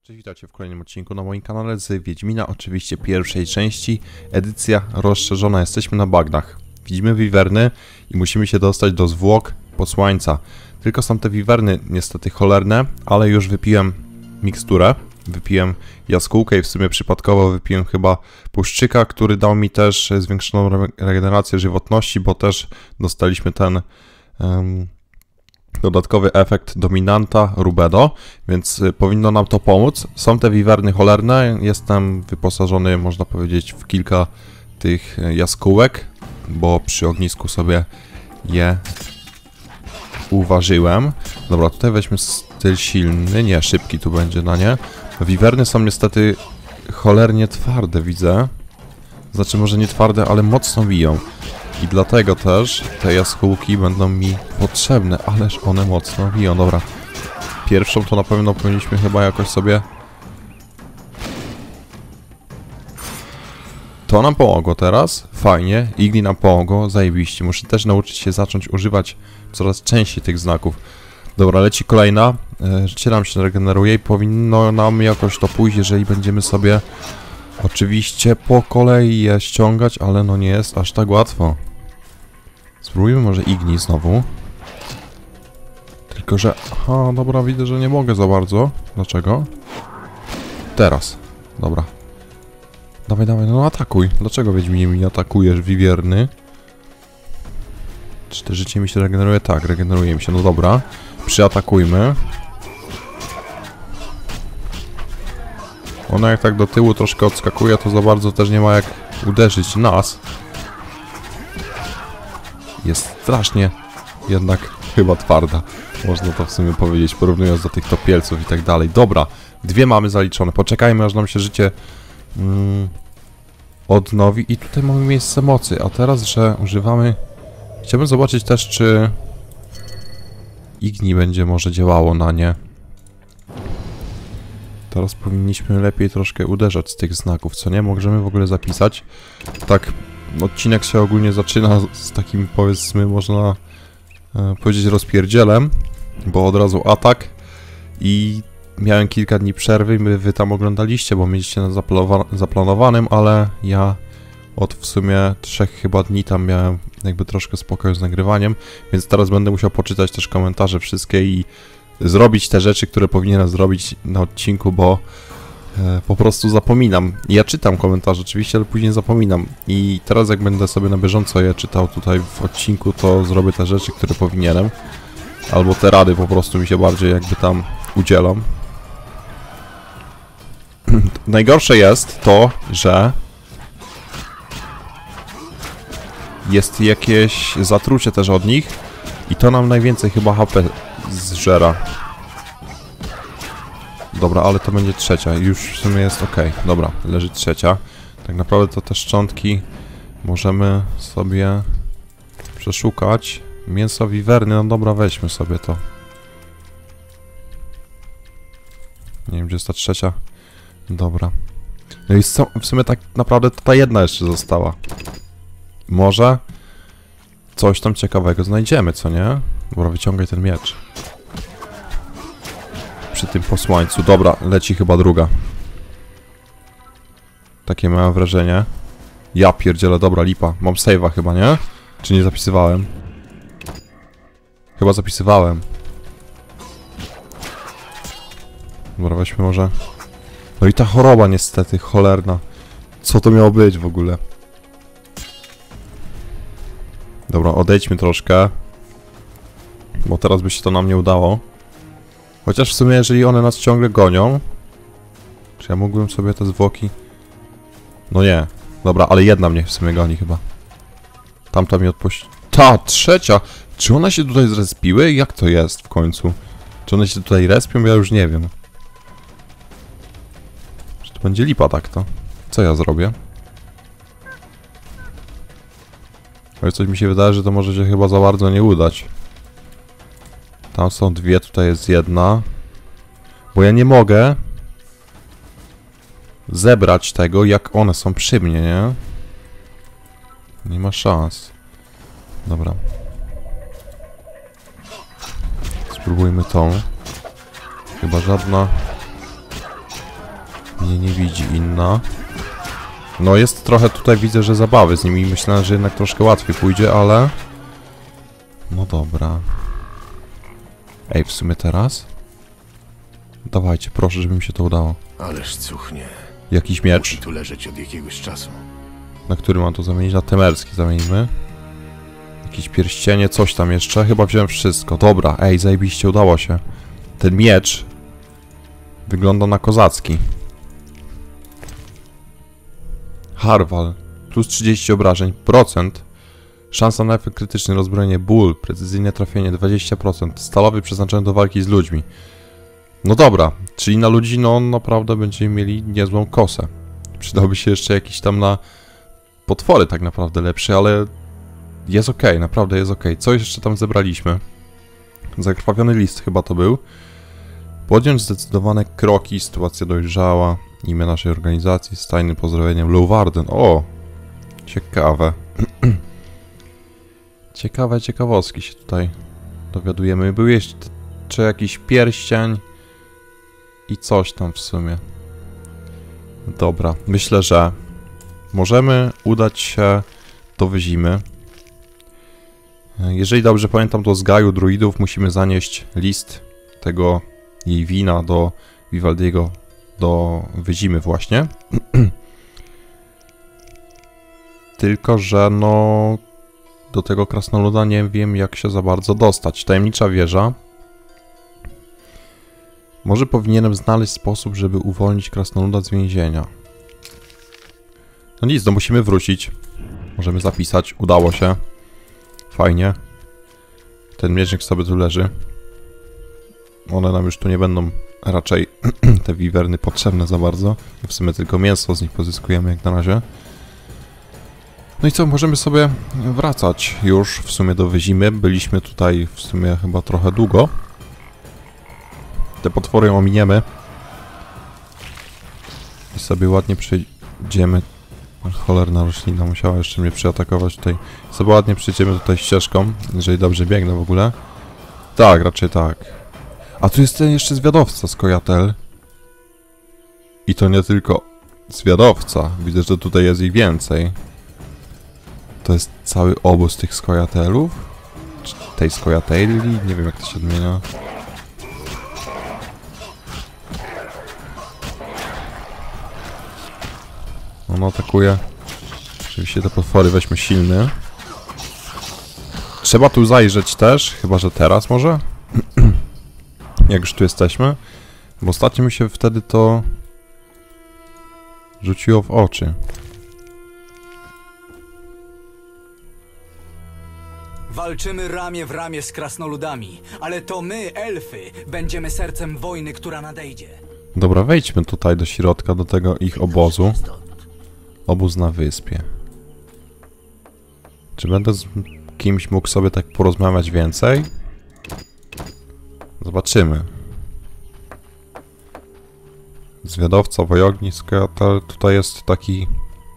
Cześć, witajcie w kolejnym odcinku na moim kanale z Wiedźmina, oczywiście pierwszej części, edycja rozszerzona. Jesteśmy na bagnach, widzimy wiwerny i musimy się dostać do zwłok posłańca. Tylko są te wiwerny niestety cholerne, ale już wypiłem miksturę, wypiłem jaskółkę i w sumie przypadkowo wypiłem chyba puszczyka, który dał mi też zwiększoną regenerację żywotności, bo też dostaliśmy ten... dodatkowy efekt dominanta Rubedo, więc powinno nam to pomóc. Są te wiwerny cholerne, jestem wyposażony, można powiedzieć, w kilka tych jaskółek, bo przy ognisku sobie je uważyłem. Dobra, tutaj weźmy styl silny, nie, szybki tu będzie na nie. Wiwerny są niestety cholernie twarde, widzę. Znaczy może nie twarde, ale mocno biją. I dlatego też te jaskółki będą mi potrzebne, ależ one mocno biją. Dobra, pierwszą to na pewno powinniśmy chyba jakoś sobie... To nam pomogło teraz, fajnie, Igni nam pomogło, zajebiście. Muszę też nauczyć się zacząć używać coraz częściej tych znaków. Dobra, leci kolejna, życie nam się regeneruje i powinno nam jakoś to pójść, jeżeli będziemy sobie... Oczywiście po kolei je ściągać, ale no nie jest aż tak łatwo. Spróbujmy może Igni znowu. Tylko że... Aha, dobra, widzę, że nie mogę za bardzo. Dlaczego? Teraz. Dobra. Dawaj, dawaj, no atakuj. Dlaczego Wiedźminie mi atakujesz, wiwierny? Czy to życie mi się regeneruje? Tak, regeneruje mi się. No dobra. Przyatakujmy. Ona jak tak do tyłu troszkę odskakuje, to za bardzo też nie ma jak uderzyć nas. Jest strasznie jednak chyba twarda. Można to w sumie powiedzieć, porównując do tych topielców i tak dalej. Dobra, dwie mamy zaliczone. Poczekajmy, aż nam się życie odnowi. I tutaj mamy miejsce mocy. A teraz, że używamy... Chciałbym zobaczyć też, czy Igni będzie może działało na nie. Teraz powinniśmy lepiej troszkę uderzać z tych znaków, co nie? Możemy w ogóle zapisać. Tak, odcinek się ogólnie zaczyna z takim, powiedzmy, można powiedzieć, rozpierdzielem, bo od razu atak i miałem kilka dni przerwy, wy tam oglądaliście, bo mieliście na zaplanowanym, ale ja od w sumie 3 chyba dni tam miałem jakby troszkę spokoju z nagrywaniem, więc teraz będę musiał poczytać też komentarze wszystkie i zrobić te rzeczy, które powinienem zrobić na odcinku, bo po prostu zapominam. Ja czytam komentarze oczywiście, ale później zapominam. I teraz jak będę sobie na bieżąco je czytał tutaj w odcinku, to zrobię te rzeczy, które powinienem. Albo te rady po prostu mi się bardziej jakby tam udzielam. Najgorsze jest to, że jest jakieś zatrucie też od nich i to nam najwięcej chyba HP zżera. Dobra, ale to będzie trzecia. Już w sumie jest ok. Dobra, leży trzecia. Tak naprawdę to te szczątki możemy sobie przeszukać. Mięso wiwerny, no dobra, weźmy sobie to. Nie wiem, gdzie jest ta trzecia. Dobra. No i w sumie tak naprawdę to ta jedna jeszcze została. Może coś tam ciekawego znajdziemy, co nie? Dobra, wyciągaj ten miecz. Przy tym posłańcu. Dobra, leci chyba druga. Takie miałem wrażenie. Ja pierdzielę, dobra, lipa. Mam save'a chyba, nie? Czy nie zapisywałem? Chyba zapisywałem. Dobra, weźmy może... No i ta choroba niestety, cholerna. Co to miało być w ogóle? Dobra, odejdźmy troszkę. Bo teraz by się to nam nie udało. Chociaż w sumie, jeżeli one nas ciągle gonią... Czy ja mógłbym sobie te zwłoki... No nie. Dobra, ale jedna mnie w sumie goni chyba. Tamta mi odpuści... Ta, trzecia! Czy one się tutaj zrespiły? Jak to jest w końcu? Czy one się tutaj respią? Ja już nie wiem. Czy to będzie lipa tak to? Co ja zrobię? Ale coś mi się wydaje, że to może się chyba za bardzo nie udać. Tam są dwie, tutaj jest jedna. Bo ja nie mogę zebrać tego, jak one są przy mnie, nie? Nie ma szans. Dobra. Spróbujmy tą. Chyba żadna Mnie nie widzi inna. No jest trochę tutaj, widzę, że zabawy z nimi. Myślałem, że jednak troszkę łatwiej pójdzie, ale... No dobra. Ej, w sumie teraz? Dawajcie, proszę, żeby mi się to udało. Ależ cuchnie. Jakiś miecz. Musi tu leżeć od jakiegoś czasu. Na który mam to zamienić? Na temerski zamienimy. Jakieś pierścienie, coś tam jeszcze. Chyba wziąłem wszystko. Dobra, ej, zajebiście, udało się. Ten miecz wygląda na kozacki. Harwal. Plus 30 obrażeń. Procent. Szansa na efekt krytyczny, rozbrojenie, ból, precyzyjne trafienie 20%. Stalowy przeznaczony do walki z ludźmi. No dobra, czyli na ludzi no naprawdę będziemy mieli niezłą kosę. Przydałby się jeszcze jakiś tam na potwory tak naprawdę lepszy, ale jest okej, naprawdę jest okej. Co jeszcze tam zebraliśmy? Zakrwawiony list chyba to był. Podjąć zdecydowane kroki, sytuacja dojrzała. Imię naszej organizacji z tajnym pozdrowieniem Lowwarden. O! Ciekawe. Ciekawe ciekawostki się tutaj dowiadujemy. Był jeszcze jakiś pierścień i coś tam w sumie. Dobra, myślę, że możemy udać się do Wyzimy. Jeżeli dobrze pamiętam, to z Gaju druidów musimy zanieść list tego jej wina do Vivaldiego, do Wyzimy właśnie. Tylko że no do tego krasnoluda nie wiem, jak się za bardzo dostać. Tajemnicza wieża. Może powinienem znaleźć sposób, żeby uwolnić krasnoluda z więzienia. No nic, no musimy wrócić. Możemy zapisać. Udało się. Fajnie. Ten miecznik sobie tu leży. One nam już tu nie będą raczej te wiwerny potrzebne za bardzo. W sumie tylko mięso z nich pozyskujemy jak na razie. No i co, możemy sobie wracać już w sumie do Wyzimy. Byliśmy tutaj w sumie chyba trochę długo. Te potwory ominiemy. I sobie ładnie przejdziemy. Cholerna roślina musiała jeszcze mnie przyatakować tutaj. Sobie ładnie przejdziemy tutaj ścieżką, jeżeli dobrze biegnę w ogóle. Tak, raczej tak. A tu jest ten jeszcze zwiadowca z Kojatel. I to nie tylko zwiadowca. Widzę, że tutaj jest ich więcej. To jest cały obóz tych Skojatelów? Czy tej Skojateli? Nie wiem, jak to się odmienia. On atakuje. Oczywiście te potwory weźmy silny. Trzeba tu zajrzeć też, chyba że teraz może? Jak już tu jesteśmy. Bo ostatnio mi się wtedy to rzuciło w oczy. Walczymy ramię w ramię z krasnoludami, ale to my, elfy, będziemy sercem wojny, która nadejdzie. Dobra, wejdźmy tutaj do środka, do tego ich obozu. Obóz na wyspie. Czy będę z kimś mógł sobie tak porozmawiać więcej? Zobaczymy. Zwiadowca, wojowniczka, tutaj jest taki...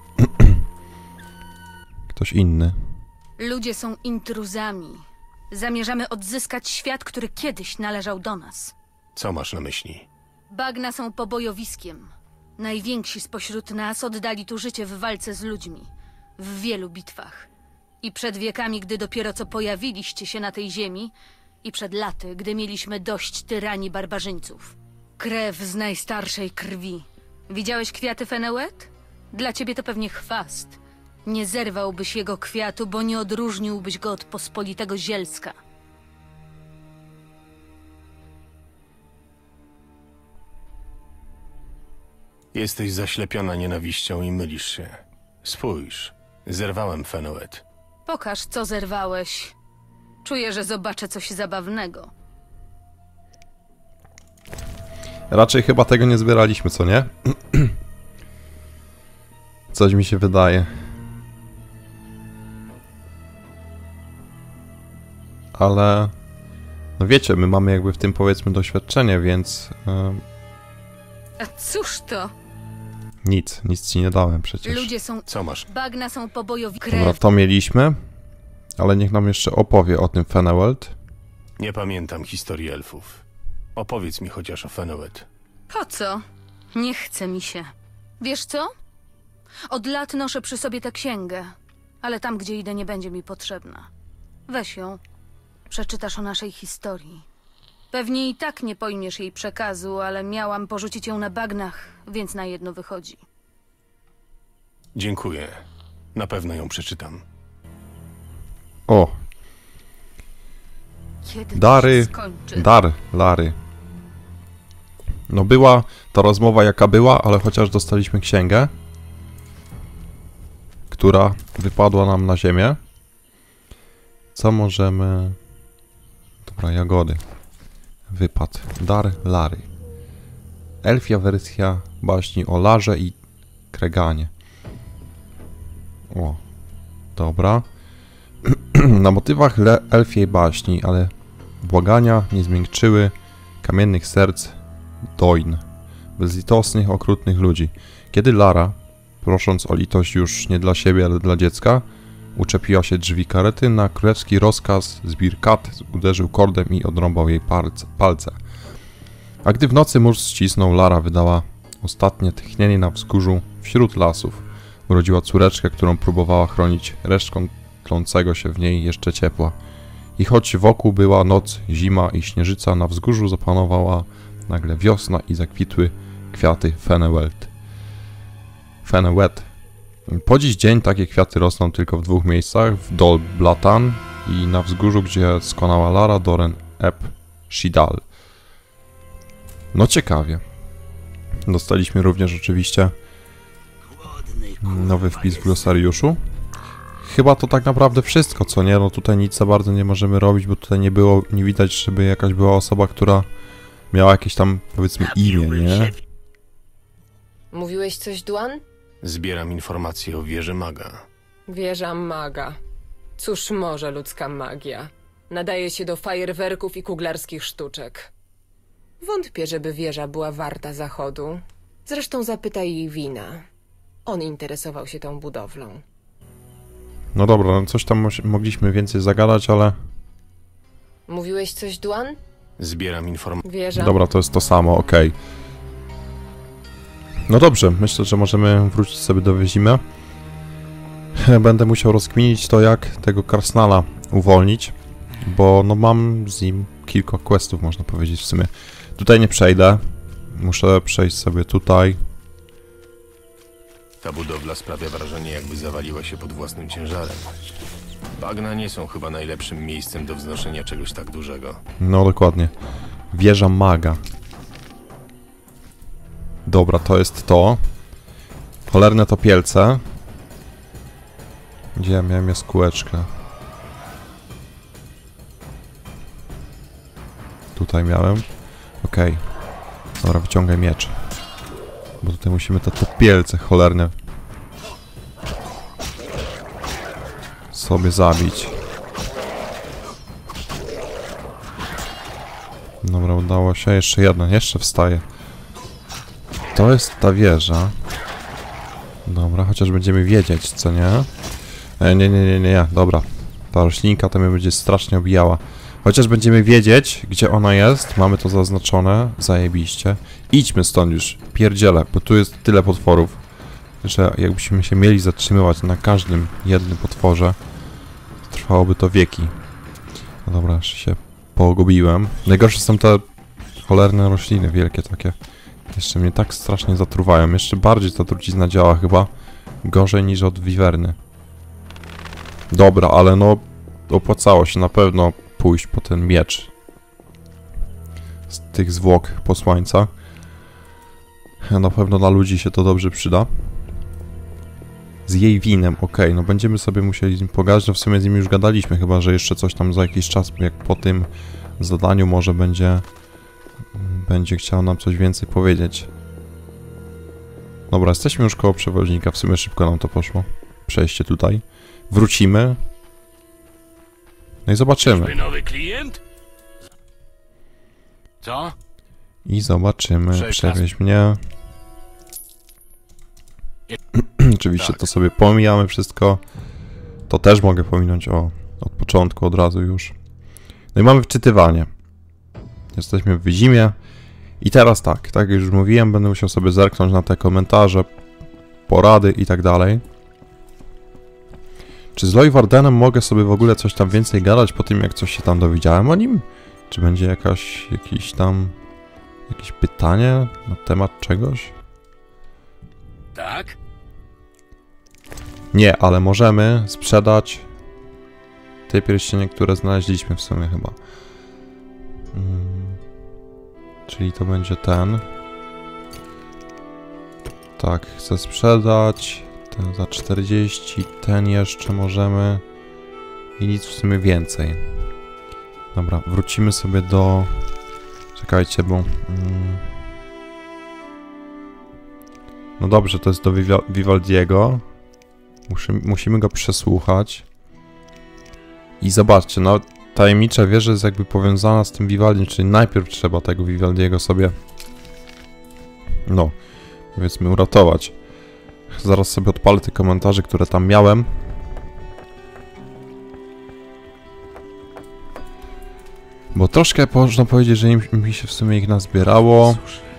ktoś inny. Ludzie są intruzami. Zamierzamy odzyskać świat, który kiedyś należał do nas. Co masz na myśli? Bagna są pobojowiskiem. Najwięksi spośród nas oddali tu życie w walce z ludźmi. W wielu bitwach. I przed wiekami, gdy dopiero co pojawiliście się na tej ziemi, i przed laty, gdy mieliśmy dość tyranii barbarzyńców. Krew z najstarszej krwi. Widziałeś kwiaty Fenewet? Dla ciebie to pewnie chwast. Nie zerwałbyś jego kwiatu, bo nie odróżniłbyś go od pospolitego zielska. Jesteś zaślepiona nienawiścią i mylisz się. Spójrz, zerwałem Fenowet. Pokaż, co zerwałeś. Czuję, że zobaczę coś zabawnego. Raczej chyba tego nie zbieraliśmy, co nie? Coś mi się wydaje. Ale... no wiecie, my mamy jakby w tym, powiedzmy, doświadczenie, więc... A cóż to? Nic ci nie dałem przecież. Ludzie są... Co masz? Bagna są pobojowi... Dobra, to mieliśmy. Ale niech nam jeszcze opowie o tym Fenewelt. Nie pamiętam historii elfów. Opowiedz mi chociaż o Fenowet. Po co? Nie chce mi się. Wiesz co? Od lat noszę przy sobie tę księgę, ale tam, gdzie idę, nie będzie mi potrzebna. Weź ją. Przeczytasz o naszej historii. Pewnie i tak nie pojmiesz jej przekazu, ale miałam porzucić ją na bagnach, więc na jedno wychodzi. Dziękuję. Na pewno ją przeczytam. O, Kiedy to Dary, się skończy? Lary. No była ta rozmowa jaka była, ale chociaż dostaliśmy księgę, która wypadła nam na ziemię. Co możemy... Dobra, jagody. Wypad. Dar Lary. Elfia wersja baśni o Larze i Kreganie. O, dobra. Na motywach elfiej baśni, ale błagania nie zmiękczyły kamiennych serc Doin, bezlitosnych, okrutnych ludzi. Kiedy Lara, prosząc o litość już nie dla siebie, ale dla dziecka, uczepiła się drzwi karety, na królewski rozkaz zbir kat uderzył kordem i odrąbał jej palce. A gdy w nocy mórz ścisnął, Lara wydała ostatnie tchnienie na wzgórzu wśród lasów. Urodziła córeczkę, którą próbowała chronić resztką tlącego się w niej jeszcze ciepła. I choć wokół była noc, zima i śnieżyca, na wzgórzu zapanowała nagle wiosna i zakwitły kwiaty Fenewet. Po dziś dzień takie kwiaty rosną tylko w dwóch miejscach, w Dol Blatan i na wzgórzu, gdzie skonała Lara, Doren Eb Shidal. No ciekawie. Dostaliśmy również oczywiście nowy wpis w glosariuszu. Chyba to tak naprawdę wszystko, co nie? No tutaj nic za bardzo nie możemy robić, bo tutaj nie widać, żeby jakaś była osoba, która miała jakieś tam, powiedzmy, imię, nie? Mówiłeś coś, Dwan? Zbieram informacje o wieży maga. Wieża maga. Cóż może ludzka magia? Nadaje się do fajerwerków i kuglarskich sztuczek. Wątpię, żeby wieża była warta zachodu. Zresztą zapytaj jej Wina. On interesował się tą budowlą. No dobra, no coś tam mogliśmy więcej zagadać, ale... Mówiłeś coś, Dwan? Zbieram informacje. Wieża... Dobra, to jest to samo, okej. No dobrze, myślę, że możemy wrócić sobie do Wyzimy. Będę musiał rozkminić to, jak tego Krasnala uwolnić, bo no mam z nim kilka questów, można powiedzieć w sumie. Tutaj nie przejdę, muszę przejść sobie tutaj. Ta budowla sprawia wrażenie, jakby zawaliła się pod własnym ciężarem. Bagna nie są chyba najlepszym miejscem do wznoszenia czegoś tak dużego. No dokładnie. Wieża maga. Dobra, to jest to. Cholerne topielce. Gdzie ja miałem jaskółeczkę? Tutaj miałem. Okej. Dobra, wyciągaj miecz. Bo tutaj musimy te topielce cholerne sobie zabić. Dobra, udało się. Jeszcze jedna, jeszcze wstaje. To jest ta wieża. Dobra, chociaż będziemy wiedzieć, co nie? Nie. Dobra. Ta roślinka to mnie będzie strasznie obijała. Chociaż będziemy wiedzieć, gdzie ona jest. Mamy to zaznaczone. Zajebiście. Idźmy stąd już. Pierdziele, bo tu jest tyle potworów, że jakbyśmy się mieli zatrzymywać na każdym jednym potworze, trwałoby to wieki. No dobra, jeszcze się pogubiłem. Najgorsze są te cholerne rośliny, wielkie takie. Jeszcze mnie tak strasznie zatruwają. Jeszcze bardziej ta trucizna działa chyba gorzej niż od wiwerny. Dobra, ale no opłacało się na pewno pójść po ten miecz z tych zwłok posłańca. Na pewno dla ludzi się to dobrze przyda. Z jej winem, okej, no będziemy sobie musieli z nim pogadać, no w sumie z nim już gadaliśmy, chyba że jeszcze coś tam za jakiś czas, jak po tym zadaniu może będzie chciał nam coś więcej powiedzieć. Dobra, jesteśmy już koło przewoźnika, w sumie szybko nam to poszło. Przejście tutaj. Wrócimy. No i zobaczymy. Nowy klient? Co? I zobaczymy. Przekaz. Przewieź mnie. Oczywiście Tak. to sobie pomijamy wszystko. To też mogę pominąć od początku, od razu już. No i mamy wczytywanie. Jesteśmy w Wyzimie. I teraz tak jak już mówiłem, będę musiał sobie zerknąć na te komentarze, porady i tak dalej. Czy z Leuwardenem mogę sobie w ogóle coś tam więcej gadać po tym, jak coś się tam dowiedziałem o nim? Czy będzie jakieś pytanie na temat czegoś? Tak? Nie, ale możemy sprzedać te pierścienie, które znaleźliśmy w sumie chyba. Czyli to będzie ten. Tak, chcę sprzedać. Ten za 40, ten jeszcze możemy. I nic w sumie więcej. Dobra, wrócimy sobie do... Czekajcie, bo... No dobrze, to jest do Vivaldiego. Musimy go przesłuchać. I zobaczcie, no tajemnicza wieża jest jakby powiązana z tym Vivaldim, czyli najpierw trzeba tego Vivaldiego sobie... No, powiedzmy uratować. Zaraz sobie odpalę te komentarze, które tam miałem. Bo troszkę można powiedzieć, że mi się w sumie ich nazbierało.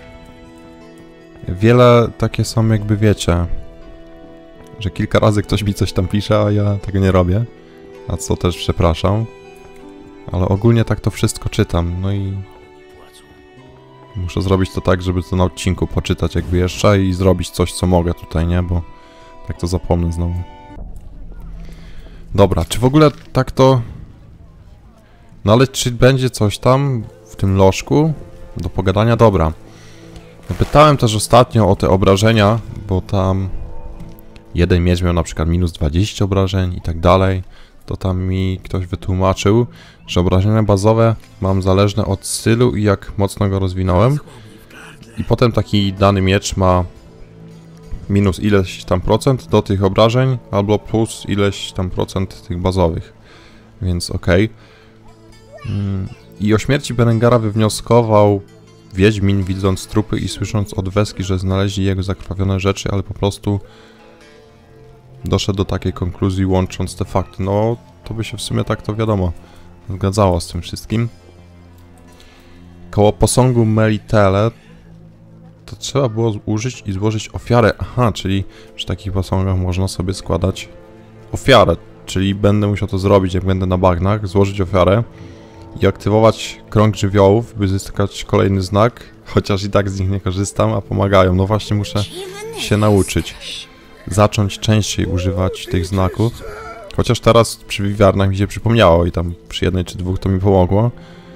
Wiele takie są, jakby wiecie, że kilka razy ktoś mi coś tam pisze, a ja tego nie robię. A co też przepraszam. Ale ogólnie tak to wszystko czytam, no i... Muszę zrobić to tak, żeby to na odcinku poczytać jakby jeszcze i zrobić coś, co mogę tutaj, nie? Bo tak to zapomnę znowu. Dobra, czy w ogóle tak to... No ale czy będzie coś tam w tym lożku do pogadania? Dobra. Pytałem też ostatnio o te obrażenia, bo tam jeden miecz miał na przykład minus 20 obrażeń i tak dalej. To tam mi ktoś wytłumaczył, że obrażenia bazowe mam zależne od stylu i jak mocno go rozwinąłem. I potem taki dany miecz ma minus ileś tam procent do tych obrażeń, albo plus ileś tam procent tych bazowych. Więc okej. I o śmierci Berengara wywnioskował Wiedźmin, widząc trupy i słysząc od Weski, że znaleźli jego zakrwawione rzeczy, ale po prostu doszedł do takiej konkluzji, łącząc te fakty. No, to by się w sumie tak to wiadomo zgadzało z tym wszystkim. Koło posągu Melitele to trzeba było użyć i złożyć ofiarę. Aha, czyli przy takich posągach można sobie składać ofiarę. Czyli będę musiał to zrobić, jak będę na bagnach, złożyć ofiarę i aktywować krąg żywiołów, by zyskać kolejny znak, chociaż i tak z nich nie korzystam, a pomagają. No właśnie muszę się nauczyć. Zacząć częściej używać tych znaków. Chociaż teraz przy wiwiarnach mi się przypomniało i tam przy jednej czy dwóch to mi pomogło.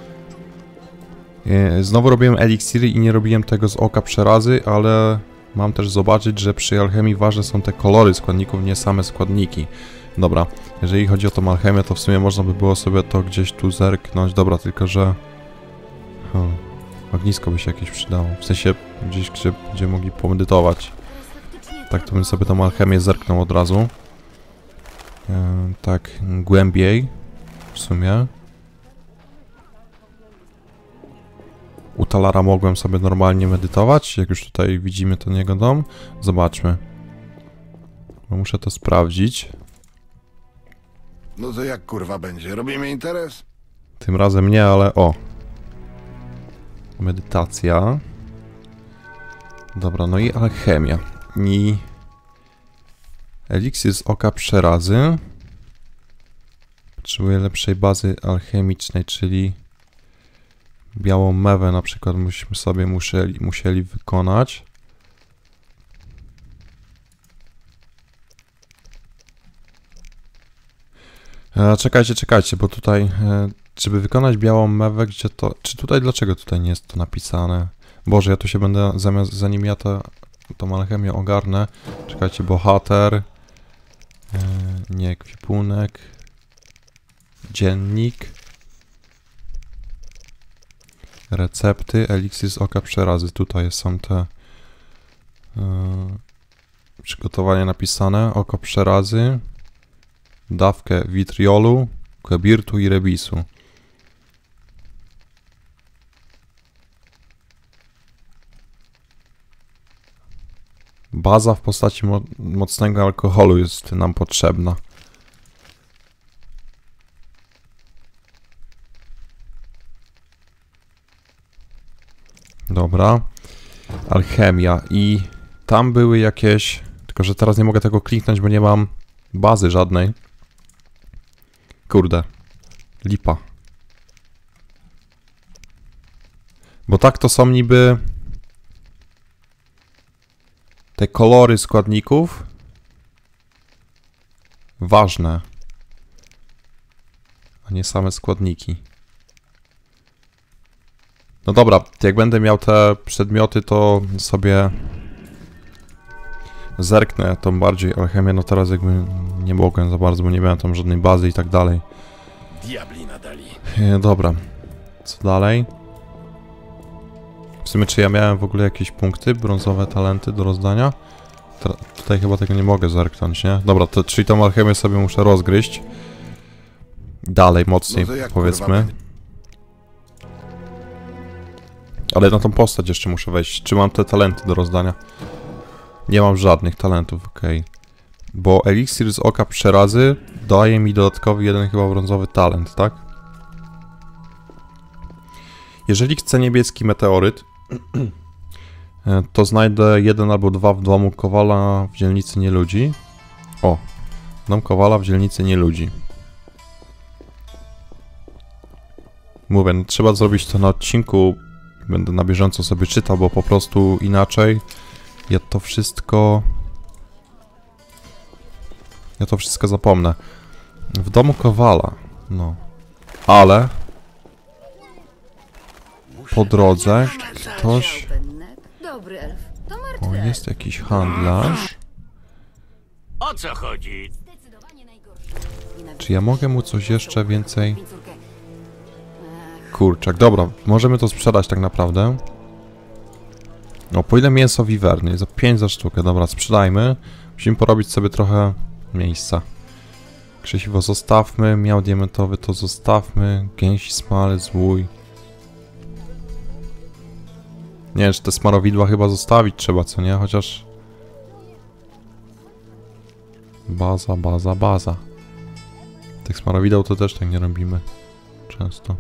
Znowu robiłem eliksiry i nie robiłem tego z oka przerazy, ale mam też zobaczyć, że przy alchemii ważne są te kolory składników, nie same składniki. Dobra, jeżeli chodzi o tą alchemię, to w sumie można by było sobie to gdzieś tu zerknąć. Dobra, tylko że... ognisko by się jakieś przydało. W sensie gdzieś, gdzie będziemy mogli pomedytować. Tak, to bym sobie tą alchemię zerknął od razu. Tak, głębiej w sumie. U Talara mogłem sobie normalnie medytować, jak już tutaj widzimy ten jego dom. Zobaczmy. Bo muszę to sprawdzić. No to jak kurwa będzie? Robimy interes? Tym razem nie, ale o. Medytacja. Dobra, no i alchemia. I eliksir z oka przerazy. Potrzebuję lepszej bazy alchemicznej, czyli białą mewę na przykład myśmy sobie musieli wykonać. Czekajcie, bo tutaj, żeby wykonać białą mewę, gdzie to... Czy tutaj, dlaczego tutaj nie jest to napisane? Boże, ja tu się będę, zanim ja tą alchemię ogarnę. Czekajcie, bohater, nie ekwipunek, dziennik, recepty, eliksir z oka przerazy. Tutaj są te przygotowania napisane, oko przerazy, dawkę witriolu, kebirtu i rebisu. Baza w postaci mocnego alkoholu jest nam potrzebna. Dobra. Alchemia i tam były jakieś... Tylko że teraz nie mogę tego kliknąć, bo nie mam bazy żadnej. Kurde. Lipa. Bo tak to są niby... Te kolory składników. Ważne. A nie same składniki. No dobra, jak będę miał te przedmioty, to sobie zerknę tą bardziej alchemię. No teraz jakby nie mogłem za bardzo, bo nie miałem tam żadnej bazy i tak dalej. Diabli nadali. Dobra, co dalej? W sumie czy ja miałem w ogóle jakieś punkty, brązowe talenty do rozdania? Tutaj chyba tego nie mogę zerknąć, nie? Dobra, to, czyli tą alchemię sobie muszę rozgryźć. Dalej, mocniej, No to jak, powiedzmy. Ale na tą postać jeszcze muszę wejść. Czy mam te talenty do rozdania? Nie mam żadnych talentów, okej. Bo eliksir z oka przerazy daje mi dodatkowy jeden chyba brązowy talent, tak? Jeżeli chcę niebieski meteoryt, to znajdę 1 albo 2 w domu Kowala w dzielnicy nieludzi. O, dom Kowala w dzielnicy nieludzi. Mówię, no, trzeba zrobić to na odcinku. Będę na bieżąco sobie czytał, bo po prostu inaczej ja to wszystko zapomnę. W domu Kowala, no. Ale po drodze ktoś... Dobry elf. To O, martwe. jest jakiś handlarz. O co chodzi? Czy ja mogę mu coś jeszcze więcej? Kurczak, dobra, możemy to sprzedać tak naprawdę. No, po ile mięso wiwerny? Za 5 za sztukę, dobra, sprzedajmy. Musimy porobić sobie trochę miejsca. Krzesiwo zostawmy, miał diamentowy to zostawmy. Gęsi smalec, łój. Nie wiem, czy te smarowidła chyba zostawić trzeba, co nie? Chociaż... Baza. Tych smarowideł to też tak nie robimy. Często.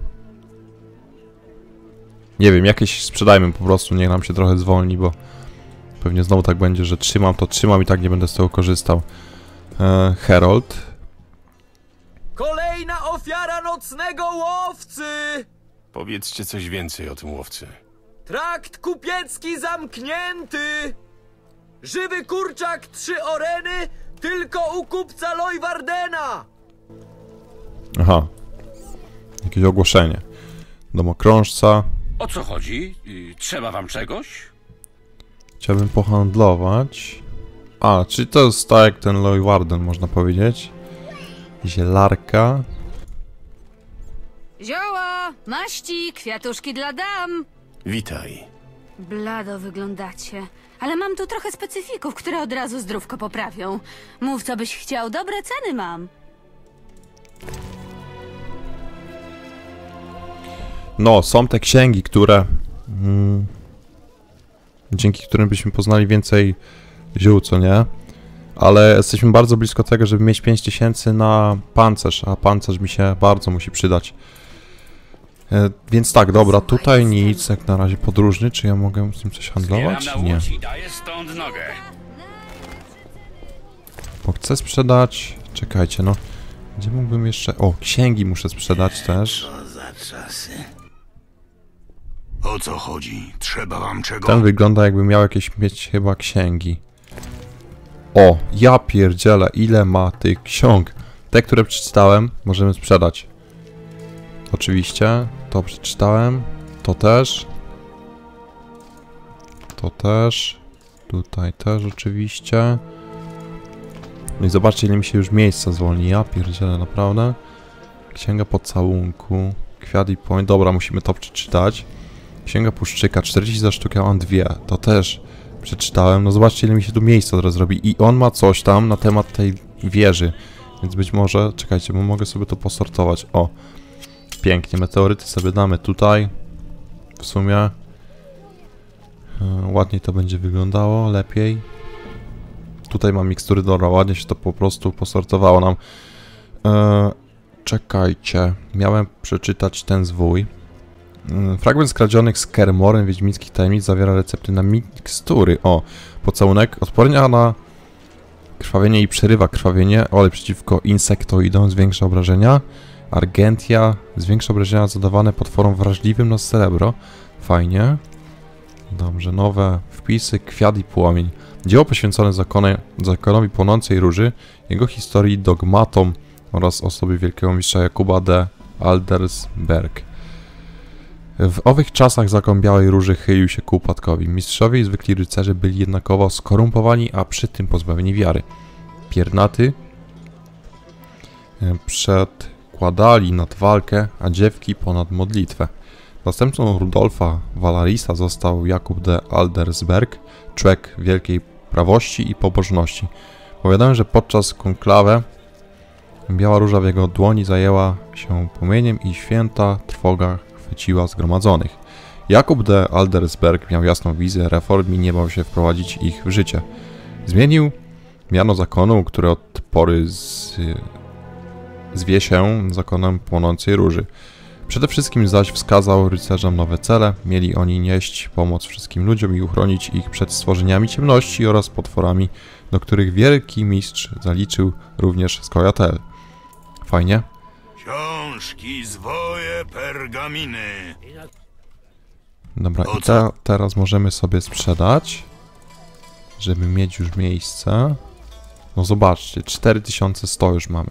Nie wiem, jakieś sprzedajmy po prostu, niech nam się trochę zwolni, bo pewnie znowu tak będzie, że trzymam i tak nie będę z tego korzystał. Herold. Kolejna ofiara nocnego łowcy! Powiedzcie coś więcej o tym łowcy. Trakt kupiecki zamknięty! Żywy kurczak 3 oreny, tylko u kupca Lojwardena! Aha. Jakieś ogłoszenie. Domokrążca. O co chodzi? Trzeba wam czegoś? Chciałbym pohandlować. A, czyli to jest tak jak ten Lojwarden, można powiedzieć. Zielarka. Zioła, maści, kwiatuszki dla dam. Witaj. Blado wyglądacie. Ale mam tu trochę specyfików, które od razu zdrówko poprawią. Mów, co byś chciał, dobre ceny mam. No, są te księgi, które... dzięki którym byśmy poznali więcej ziół, co nie? Ale jesteśmy bardzo blisko tego, żeby mieć 5000 na pancerz, a pancerz mi się bardzo musi przydać. Więc tak, dobra, tutaj nic, jak na razie podróżny, czy ja mogę z nim coś handlować? Nie. Daję stąd nogę. Bo chcę sprzedać... Czekajcie, no. Gdzie mógłbym jeszcze... O, księgi muszę sprzedać też. Co za czasy. O co chodzi? Trzeba wam czego? Ten wygląda jakby miał jakieś mieć chyba księgi. O, ja pierdzielę, ile ma tych ksiąg. Te, które przeczytałem, możemy sprzedać. Oczywiście, to przeczytałem. To też. To też. Tutaj też oczywiście. No i zobaczcie, ile mi się już miejsca zwolni. Ja pierdzielę, naprawdę. Księga pocałunku. Kwiat i point. Dobra, musimy to przeczytać. Księga puszczyka. 40 za sztukę, mam 2. To też przeczytałem. No zobaczcie, ile mi się tu miejsca teraz robi. I on ma coś tam na temat tej wieży. Więc być może... Czekajcie, bo mogę sobie to posortować. O. Pięknie. Meteoryty sobie damy tutaj. W sumie. Ładniej to będzie wyglądało. Lepiej. Tutaj mam mikstury, dobra, ładnie się to po prostu posortowało nam. Czekajcie. Miałem przeczytać ten zwój. Fragment skradzionych z Kermorem wiedźmińskich tajemnic zawiera recepty na mikstury. O, pocałunek odpornia na krwawienie i przerywa krwawienie. Olej przeciwko insektoidom zwiększa obrażenia. Argentia zwiększa obrażenia zadawane potworom wrażliwym na srebro. Fajnie. Dobrze, nowe wpisy. Kwiat i płomień. Dzieło poświęcone zakonowi płonącej róży, jego historii, dogmatom oraz osobie wielkiego mistrza Jakuba de Aldersberg. W owych czasach zakon Białej Róży chylił się ku upadkowi. Mistrzowie i zwykli rycerze byli jednakowo skorumpowani, a przy tym pozbawieni wiary. Piernaty przedkładali nad walkę, a dziewki ponad modlitwę. Następcą Rudolfa Valarisa został Jakub de Aldersberg, człowiek wielkiej prawości i pobożności. Powiadałem, że podczas konklawę Biała Róża w jego dłoni zajęła się płomieniem i święta trwoga chwyciła zgromadzonych. Jakub de Aldersberg miał jasną wizję reform i nie bał się wprowadzić ich w życie. Zmienił miano zakonu, który od pory zwie się zakonem płonącej róży. Przede wszystkim zaś wskazał rycerzom nowe cele. Mieli oni nieść pomoc wszystkim ludziom i uchronić ich przed stworzeniami ciemności oraz potworami, do których wielki mistrz zaliczył również Skojatel. Fajnie. Książki, zwoje, pergaminy. Dobra, i teraz możemy sobie sprzedać, żeby mieć już miejsce. No zobaczcie, 4100 już mamy.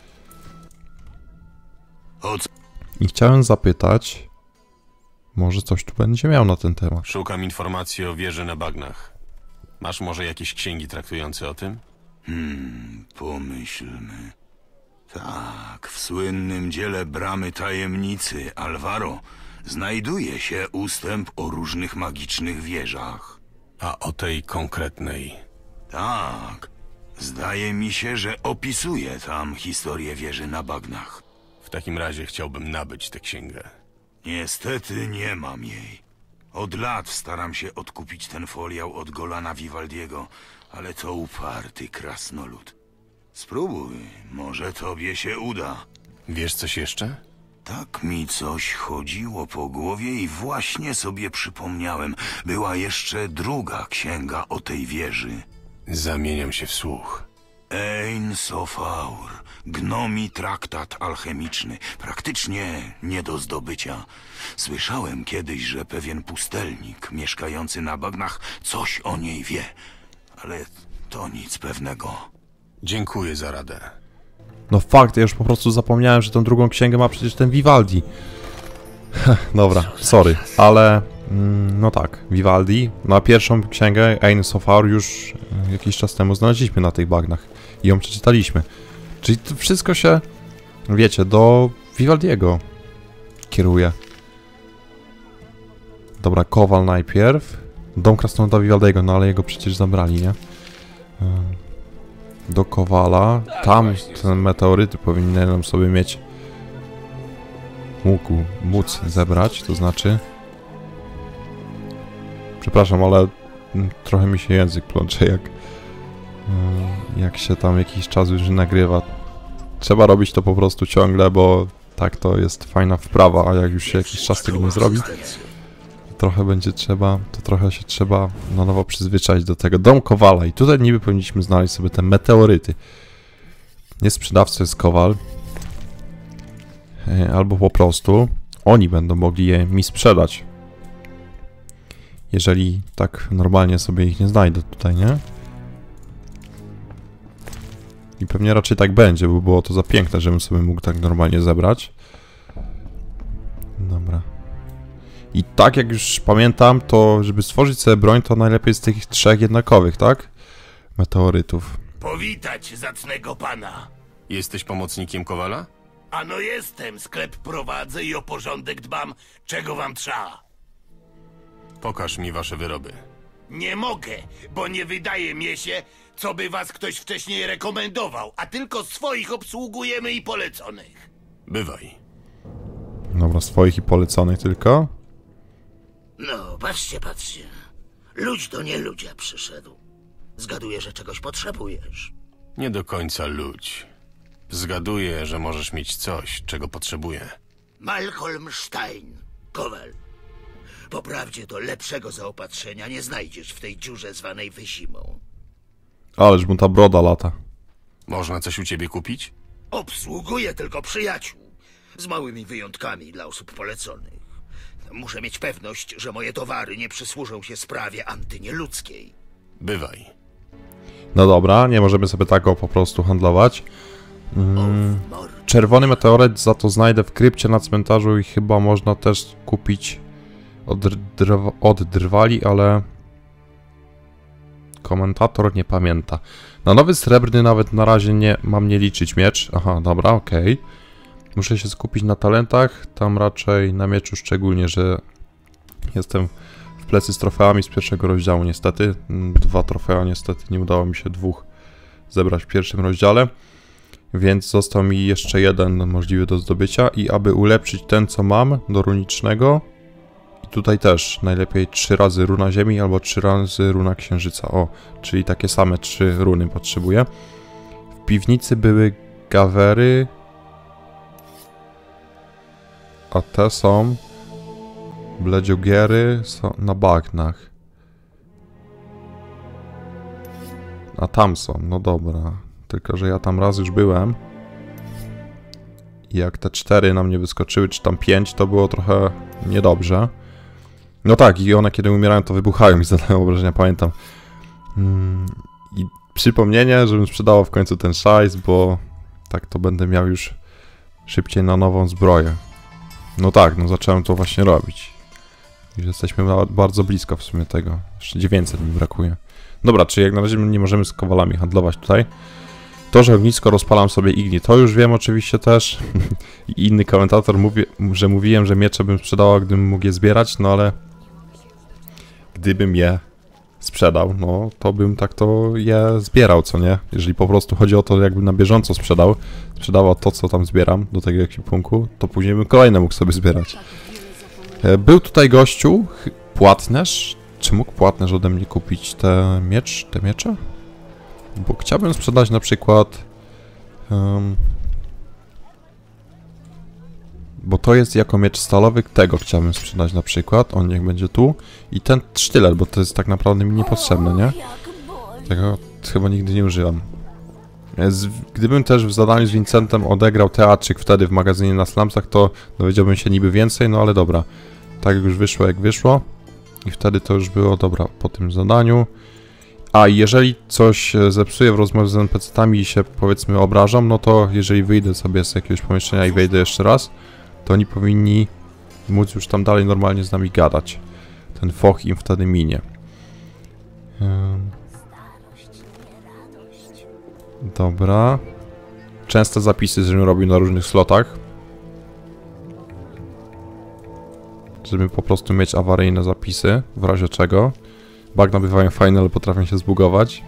I chciałem zapytać, może coś tu będzie miał na ten temat. Szukam informacji o wieży na bagnach. Masz może jakieś księgi traktujące o tym? Pomyślmy. Tak, w słynnym dziele Bramy Tajemnicy Alvaro znajduje się ustęp o różnych magicznych wieżach. A o tej konkretnej? Tak, zdaje mi się, że opisuje tam historię wieży na bagnach. W takim razie chciałbym nabyć tę księgę. Niestety nie mam jej. Od lat staram się odkupić ten foliał od Golana Vivaldiego, ale to uparty krasnolud. Spróbuj, może tobie się uda. Wiesz coś jeszcze? Tak mi coś chodziło po głowie i właśnie sobie przypomniałem. Była jeszcze druga księga o tej wieży. Zamieniam się w słuch. Ein Sofaur, gnomi traktat alchemiczny, praktycznie nie do zdobycia. Słyszałem kiedyś, że pewien pustelnik mieszkający na bagnach coś o niej wie, ale to nic pewnego. Dziękuję za radę. No fakt, ja już po prostu zapomniałem, że tą drugą księgę ma przecież ten Vivaldi. Dobra, sorry, ale no tak, Vivaldi. Na pierwszą księgę Ein Sofaur już jakiś czas temu znaleźliśmy na tych bagnach i ją przeczytaliśmy. Czyli to wszystko się, wiecie, do Vivaldiego kieruje. Dobra, Kowal najpierw. Dom krasnoluda Vivaldiego, no ale jego przecież zabrali, nie? Do Kowala. Tam te meteoryty powinny nam sobie mieć móc zebrać, to znaczy... Przepraszam, ale trochę mi się język plącze, jak się tam jakiś czas już nagrywa. Trzeba robić to po prostu ciągle, bo tak to jest fajna wprawa, a jak już się jakiś czas tego nie zrobi, trochę będzie trzeba, to trochę się trzeba na nowo przyzwyczaić do tego. Dom Kowala i tutaj niby powinniśmy znaleźć sobie te meteoryty. Nie sprzedawca jest Kowal. Albo po prostu oni będą mogli mi sprzedać. Jeżeli tak normalnie sobie ich nie znajdę tutaj, nie? I pewnie raczej tak będzie, bo było to za piękne, żebym sobie mógł tak normalnie zebrać. Dobra. I tak jak już pamiętam, to żeby stworzyć sobie broń, to najlepiej z tych 3 jednakowych, tak? Meteorytów. Powitać zacnego pana. Jesteś pomocnikiem Kowala? Ano jestem, sklep prowadzę i o porządek dbam. Czego wam trzeba? Pokaż mi wasze wyroby. Nie mogę, bo nie wydaje mi się, co by was ktoś wcześniej rekomendował, a tylko swoich obsługujemy i poleconych. Bywaj. Dobra, swoich i poleconych tylko. No, patrzcie. Ludź do nieludzia przyszedł. Zgaduję, że czegoś potrzebujesz. Nie do końca ludź. Zgaduję, że możesz mieć coś, czego potrzebuję. Malcolm Stein, Kowal, po prawdzie to lepszego zaopatrzenia nie znajdziesz w tej dziurze zwanej Wyzimą. Ależ mu ta broda lata. Można coś u ciebie kupić? Obsługuję tylko przyjaciół, z małymi wyjątkami dla osób poleconych. Muszę mieć pewność, że moje towary nie przysłużą się sprawie antynieludzkiej. Bywaj. No dobra, nie możemy sobie tak po prostu handlować. Czerwony meteoryt za to znajdę w krypcie na cmentarzu i chyba można też kupić od drwali, ale komentator nie pamięta. Na nowy srebrny nawet na razie nie mam nie liczyć miecz. Aha, dobra, okej. Muszę się skupić na talentach, tam raczej na mieczu szczególnie, że jestem w plecy z trofeami z pierwszego rozdziału niestety. 2 trofea niestety, nie udało mi się 2 zebrać w pierwszym rozdziale. Więc został mi jeszcze jeden możliwy do zdobycia i aby ulepszyć ten co mam do runicznego i tutaj też najlepiej 3 razy runa ziemi albo 3 razy runa księżyca. O, czyli takie same 3 runy potrzebuję. W piwnicy były gawery, a te są bledziogiery są na bagnach. A tam są, no dobra. Tylko że ja tam raz już byłem. I jak te 4 na mnie wyskoczyły, czy tam 5, to było trochę niedobrze. No tak, i one kiedy umierają, to wybuchają i zadają obrażenia, pamiętam. I przypomnienie, żebym sprzedała w końcu ten szajs, bo tak to będę miał już szybciej na nową zbroję. No tak, no zacząłem to właśnie robić. Już jesteśmy bardzo blisko w sumie tego. Jeszcze 900 mi brakuje. Dobra, czyli jak na razie nie możemy z kowalami handlować tutaj. To, że ognisko rozpalam sobie igni, to już wiem oczywiście też. I inny komentator mówi, że mówiłem, że miecze bym sprzedała, gdybym mógł je zbierać, no ale gdybym je sprzedał, no to bym tak to je zbierał, co nie? Jeżeli po prostu chodzi o to, jakbym na bieżąco sprzedawał to, co tam zbieram do tego ekwipunku, to później bym kolejne mógł sobie zbierać. Był tutaj gościu, płatnerz. Czy mógł płatnerz ode mnie kupić te miecze? Bo chciałbym sprzedać na przykład... bo to jest jako miecz stalowy, tego chciałbym sprzedać na przykład. On niech będzie tu. I ten sztylet, bo to jest tak naprawdę mi niepotrzebne, nie? Tego chyba nigdy nie użyłem. Gdybym też w zadaniu z Vincentem odegrał teatrzyk wtedy w magazynie na Slumsach, to dowiedziałbym się niby więcej, no ale dobra. Tak już wyszło jak wyszło. I wtedy to już było, dobra, po tym zadaniu. A jeżeli coś zepsuję w rozmowie z NPC-tami i się powiedzmy obrażam, no to jeżeli wyjdę sobie z jakiegoś pomieszczenia i wejdę jeszcze raz, to oni powinni móc już tam dalej normalnie z nami gadać. Ten foch im wtedy minie. Dobra. Częste zapisy, żebym robił na różnych slotach. Żeby po prostu mieć awaryjne zapisy, w razie czego. Bagna bywają fajne, ale potrafią się zbugować.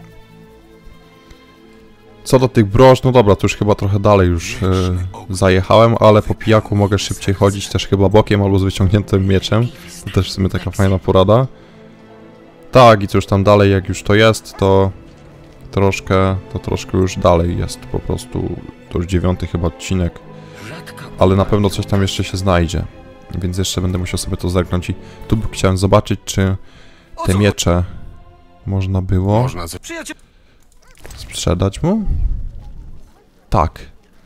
Co do tych broż, no dobra, to już chyba trochę dalej już zajechałem, ale po pijaku mogę szybciej chodzić też chyba bokiem albo z wyciągniętym mieczem. To też w sumie taka fajna porada. Tak, i co już tam dalej, jak już to jest, to troszkę już dalej jest po prostu. To już 9 chyba odcinek. Ale na pewno coś tam jeszcze się znajdzie. Więc jeszcze będę musiał sobie to zerknąć i tu chciałem zobaczyć, czy te miecze można było sprzedać mu? Tak.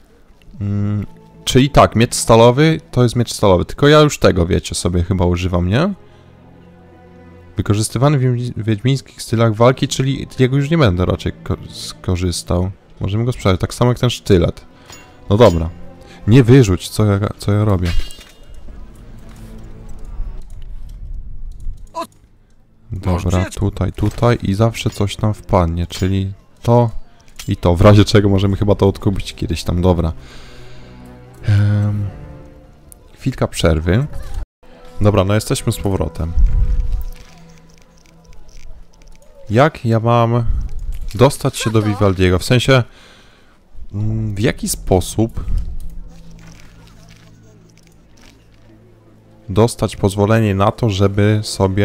Czyli tak, miecz stalowy to jest miecz stalowy, tylko ja już tego, wiecie, sobie chyba używam, nie? Wykorzystywany w wiedźmińskich stylach walki, czyli jego już nie będę raczej skorzystał. Możemy go sprzedać, tak samo jak ten sztylet. No dobra. Nie wyrzuć, co ja robię. Dobra, tutaj i zawsze coś tam wpadnie, czyli to i to, w razie czego możemy chyba to odkupić kiedyś tam, dobra. Chwilka przerwy. Dobra, no jesteśmy z powrotem. Jak ja mam dostać się do Vivaldiego? W sensie, w jaki sposób dostać pozwolenie na to, żeby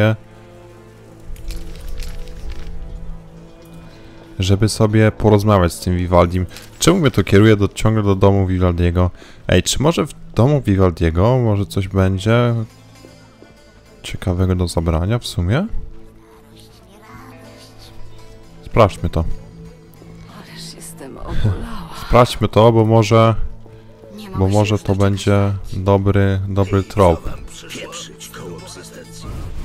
porozmawiać z tym Vivaldim. Czemu mnie to kieruje ciągle do domu Vivaldiego? Ej, czy może w domu Vivaldiego może coś będzie? ciekawego do zabrania w sumie? Sprawdźmy to. Ależ jestem obolała. Sprawdźmy to, bo może to będzie dobry trop. Pieprzyć koło egzystencji.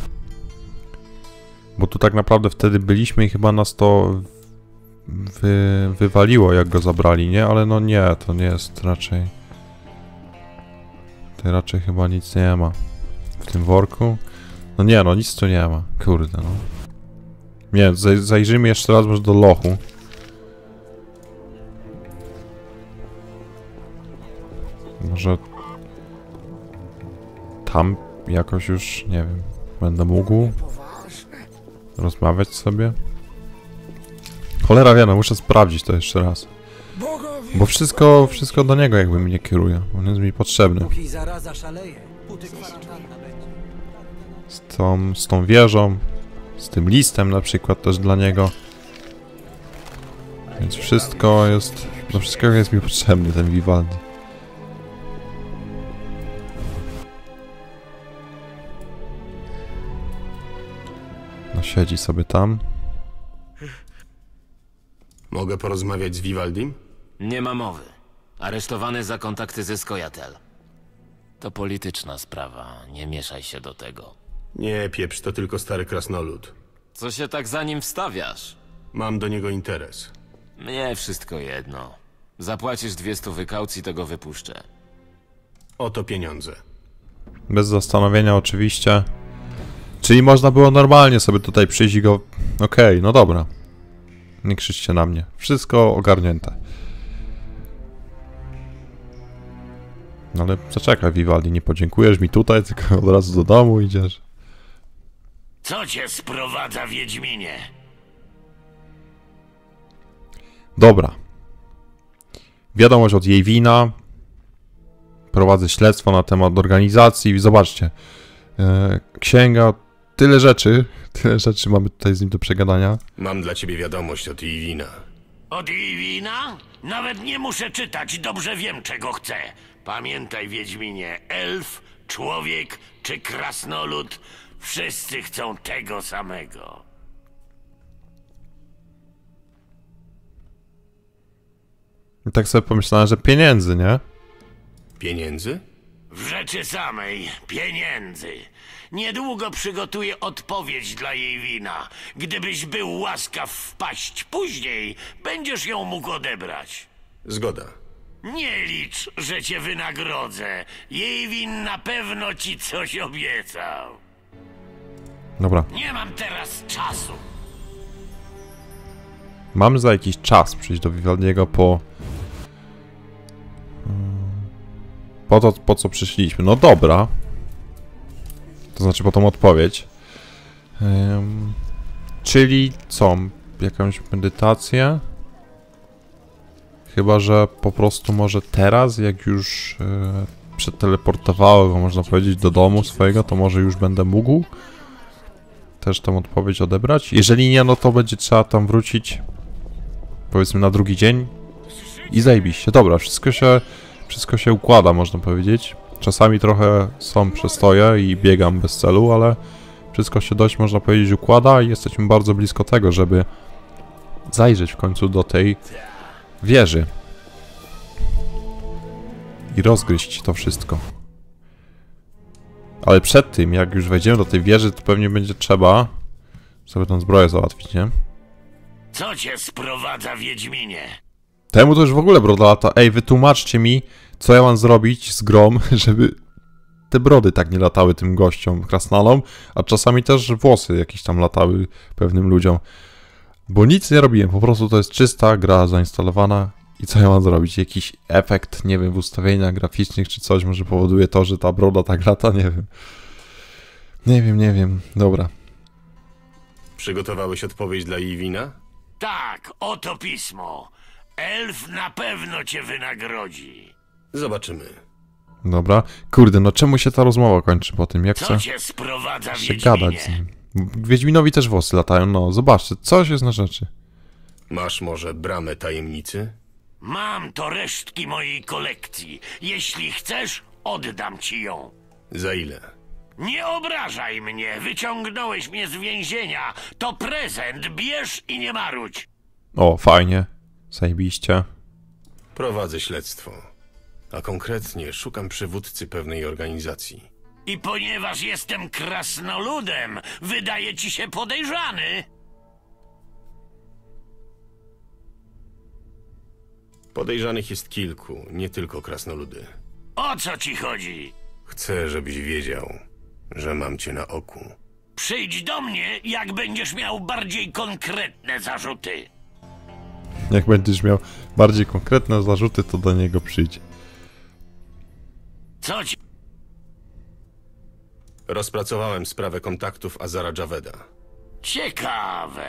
Bo tu tak naprawdę wtedy byliśmy i chyba nas to wywaliło, jak go zabrali, nie? Ale no nie, to nie jest raczej... Tutaj raczej chyba nic nie ma. W tym worku? No nie, no nic tu nie ma. Kurde, no. Nie, zajrzyjmy jeszcze raz może do lochu. Może... Tam jakoś już, nie wiem, będę mógł rozmawiać sobie. Cholera wie, no muszę sprawdzić to jeszcze raz. Bo wszystko do niego jakby mnie kieruje. On jest mi potrzebny. Póki zaraza szaleje, póty kwarantanna będzie. Z tą wieżą, z tym listem na przykład też dla niego. Więc wszystko jest... Do wszystkiego jest mi potrzebny ten Vivaldi. No siedzi sobie tam. Mogę porozmawiać z Vivaldim? Nie ma mowy. Aresztowany za kontakty ze Skojatel. To polityczna sprawa, nie mieszaj się do tego. Nie, pieprz, to tylko stary krasnolud. Co się tak za nim wstawiasz? Mam do niego interes. Mnie wszystko jedno. Zapłacisz 200 kaucji, to go wypuszczę. Oto pieniądze. Bez zastanowienia oczywiście. Czyli można było normalnie sobie tutaj przyjść i go... Okej, no dobra. Nie krzyczcie na mnie. Wszystko ogarnięte. No ale zaczekaj, Vivaldi, nie podziękujesz mi tutaj, tylko od razu do domu idziesz. Co cię sprowadza, Wiedźminie? Dobra. Wiadomość od Jejwina. Prowadzę śledztwo na temat organizacji. Zobaczcie. Księga. Tyle rzeczy mamy tutaj z nim do przegadania. Mam dla ciebie wiadomość od Jejwina. Od Iwina? Nawet nie muszę czytać, dobrze wiem, czego chcę. Pamiętaj, Wiedźminie, elf, człowiek czy krasnolud, wszyscy chcą tego samego. I tak sobie pomyślałem, że pieniędzy, nie? Pieniędzy? W rzeczy samej, pieniędzy. Niedługo przygotuję odpowiedź dla jej wina. Gdybyś był łaskaw wpaść później, będziesz ją mógł odebrać. Zgoda. Nie licz, że cię wynagrodzę. Jej win na pewno ci coś obiecał. Dobra. Nie mam teraz czasu. Mamy za jakiś czas przyjść do Vivaldiego po co przyszliśmy. No dobra. To znaczy po tą odpowiedź. Czyli co? Jakąś medytację? Chyba że po prostu może teraz, jak już przeteleportowało go, można powiedzieć, do domu swojego, to może już będę mógł też tą odpowiedź odebrać. Jeżeli nie, no to będzie trzeba tam wrócić, powiedzmy, na drugi dzień i zajebiście. Dobra, wszystko się układa, można powiedzieć. Czasami trochę są przestoje i biegam bez celu, ale wszystko się dość, można powiedzieć, układa i jesteśmy bardzo blisko tego, żeby zajrzeć w końcu do tej wieży i rozgryźć to wszystko. Ale przed tym, jak już wejdziemy do tej wieży, to pewnie będzie trzeba sobie tą zbroję załatwić, nie? Co cię sprowadza, Wiedźminie? Temu to już w ogóle broda lata. Ej, wytłumaczcie mi, co ja mam zrobić z grom, żeby te brody tak nie latały tym gościom, krasnalom, a czasami też włosy jakieś tam latały pewnym ludziom. Bo nic nie robiłem, po prostu to jest czysta gra zainstalowana i co ja mam zrobić? Jakiś efekt, nie wiem, w ustawieniach graficznych czy coś może powoduje to, że ta broda tak lata, nie wiem. Nie wiem, dobra. Przygotowałeś odpowiedź dla Jejwina? Tak, oto pismo. Elf na pewno cię wynagrodzi. Zobaczymy. Dobra. Kurde, no czemu się ta rozmowa kończy po tym? Jak Co cię sprowadza, jeszcze Wiedźminie? gadać z nim? Wiedźminowi też włosy latają, no zobaczcie, coś jest na rzeczy. Masz może bramę tajemnicy? Mam to resztki mojej kolekcji. Jeśli chcesz, oddam ci ją. Za ile? Nie obrażaj mnie, wyciągnąłeś mnie z więzienia. To prezent, bierz i nie marudź. O, fajnie. Zajebiście. Prowadzę śledztwo. A konkretnie szukam przywódcy pewnej organizacji. I ponieważ jestem krasnoludem, wydaje ci się podejrzany. Podejrzanych jest kilku, nie tylko krasnoludy. O co ci chodzi? Chcę, żebyś wiedział, że mam cię na oku. Przyjdź do mnie, jak będziesz miał bardziej konkretne zarzuty. Jak będziesz miał bardziej konkretne zarzuty, to do niego przyjdź. Co ci... Rozpracowałem sprawę kontaktów Azara Javeda. Ciekawe.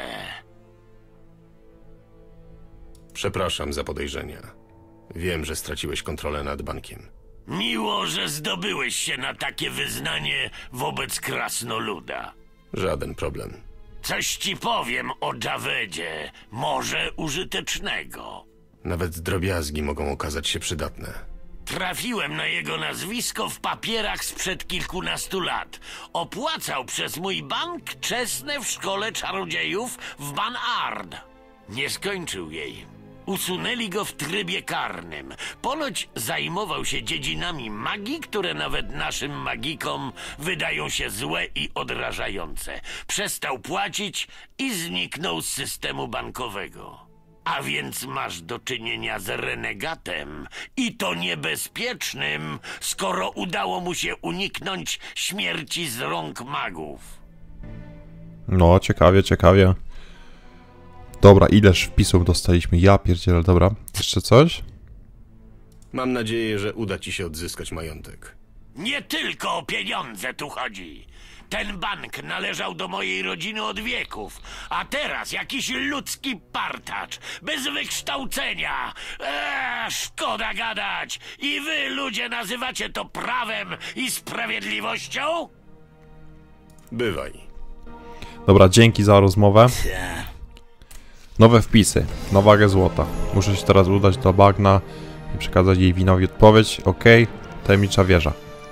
Przepraszam za podejrzenia. Wiem, że straciłeś kontrolę nad bankiem. Miło, że zdobyłeś się na takie wyznanie wobec krasnoluda. Żaden problem. Coś ci powiem o Javedzie, może użytecznego. Nawet drobiazgi mogą okazać się przydatne. Trafiłem na jego nazwisko w papierach sprzed kilkunastu lat. Opłacał przez mój bank czesne w szkole czarodziejów w Banard. Nie skończył jej. Usunęli go w trybie karnym. Ponoć zajmował się dziedzinami magii, które nawet naszym magikom wydają się złe i odrażające. Przestał płacić i zniknął z systemu bankowego. A więc masz do czynienia z renegatem i to niebezpiecznym, skoro udało mu się uniknąć śmierci z rąk magów. No, ciekawie, ciekawie. Dobra, ileż wpisów dostaliśmy? Ja pierdzielę, dobra. Jeszcze coś? Mam nadzieję, że uda ci się odzyskać majątek. Nie tylko o pieniądze tu chodzi. Ten bank należał do mojej rodziny od wieków, a teraz jakiś ludzki partacz, bez wykształcenia. Szkoda gadać. I wy, ludzie, nazywacie to prawem i sprawiedliwością? Bywaj. Dobra, dzięki za rozmowę. Nowe wpisy. Na wagę złota. Muszę się teraz udać do bagna i przekazać jej winowi odpowiedź. Ok. Tajemnicza wieża.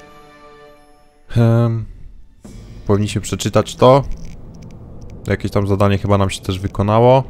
Powinniśmy przeczytać to. Jakieś tam zadanie chyba nam się też wykonało.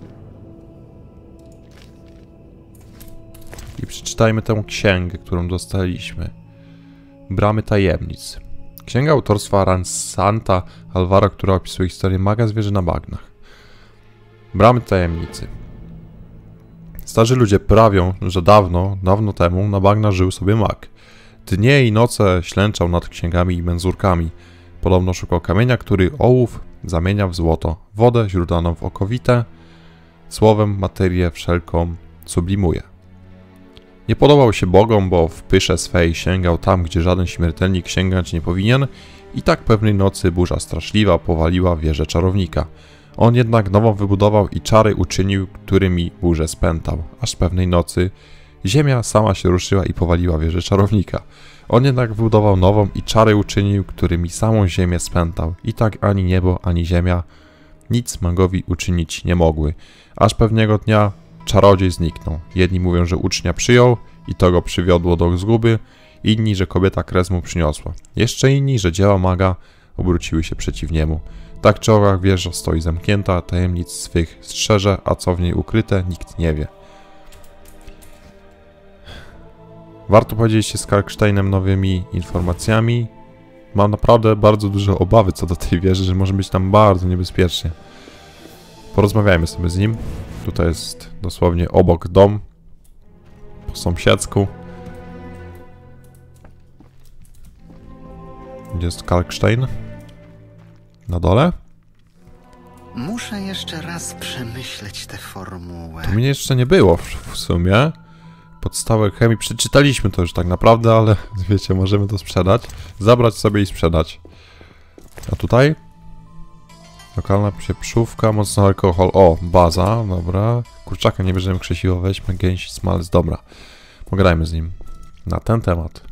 I przeczytajmy tę księgę, którą dostaliśmy. Bramy tajemnic. Księga autorstwa Ransanta Alvaro, która opisuje historię maga zwierzy na bagnach. Bramy tajemnicy. Starzy ludzie prawią, że dawno temu na bagnach żył sobie mag. Dnie i noce ślęczał nad księgami i menzurkami. Podobno szukał kamienia, który ołów zamienia w złoto, wodę źródlaną w okowite, słowem materię wszelką sublimuje. Nie podobał się bogom, bo w pysze swej sięgał tam, gdzie żaden śmiertelnik sięgać nie powinien i tak pewnej nocy burza straszliwa powaliła wieżę czarownika. On jednak nową wybudował i czary uczynił, którymi burzę spętał, aż pewnej nocy ziemia sama się ruszyła i powaliła wieżę czarownika. On jednak wybudował nową i czary uczynił, którymi samą ziemię spętał. I tak ani niebo, ani ziemia nic magowi uczynić nie mogły. Aż pewnego dnia czarodziej zniknął. Jedni mówią, że ucznia przyjął i to go przywiodło do zguby, inni, że kobieta kres mu przyniosła. Jeszcze inni, że dzieła maga obróciły się przeciw niemu. Tak czy owak wieża stoi zamknięta, tajemnic swych strzeże, a co w niej ukryte, nikt nie wie. Warto podzielić się z Kalksteinem nowymi informacjami. Mam naprawdę bardzo duże obawy co do tej wieży, że może być tam bardzo niebezpiecznie. Porozmawiajmy sobie z nim. Tutaj jest dosłownie obok dom. Po sąsiedzku. Gdzie jest Kalkstein? Na dole? Muszę jeszcze raz przemyśleć tę formułę. To mnie jeszcze nie było w sumie. Podstawę chemii przeczytaliśmy to już tak naprawdę, ale wiecie, możemy to sprzedać. Zabrać sobie i sprzedać. A tutaj? Lokalna pieprzówka, mocny alkohol. O, baza, dobra. Kurczaka nie bierzemy krzesiwo, weźmy gęsi, smalec, dobra. Pogadajmy z nim na ten temat.